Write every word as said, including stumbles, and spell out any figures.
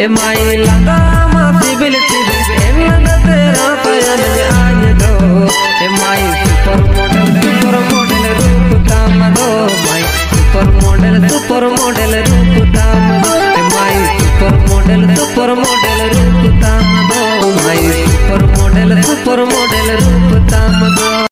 ए माई लगा मासी बिलती एम लगा तेरा पयन आज दो ए my super model super model रूप ताम दो my super model super model रूप ताम दो ए my super model super model रूप ताम दो my super model super model रूप ताम दो।